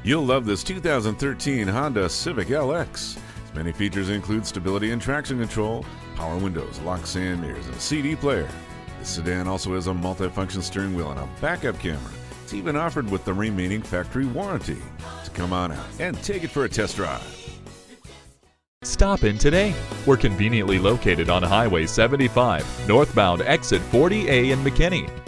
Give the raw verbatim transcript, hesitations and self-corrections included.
You'll love this two thousand thirteen Honda Civic L X. Its many features include stability and traction control, power windows, lock sand mirrors, and a C D player. The sedan also has a multi-function steering wheel and a backup camera. It's even offered with the remaining factory warranty. So come on out and take it for a test drive. Stop in today. We're conveniently located on Highway seventy-five, northbound exit forty A in McKinney.